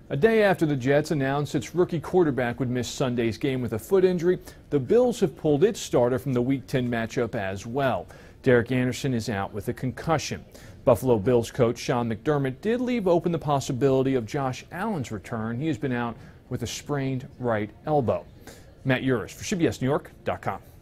A day after the Jets announced its rookie quarterback would miss Sunday's game with a foot injury, the Bills have pulled its starter from the Week 10 matchup as well. Derek Anderson is out with a concussion. Buffalo Bills coach Sean McDermott did leave open the possibility of Josh Allen's return. He has been out with a sprained right elbow. Matt Yurus for CBSNewYork.com.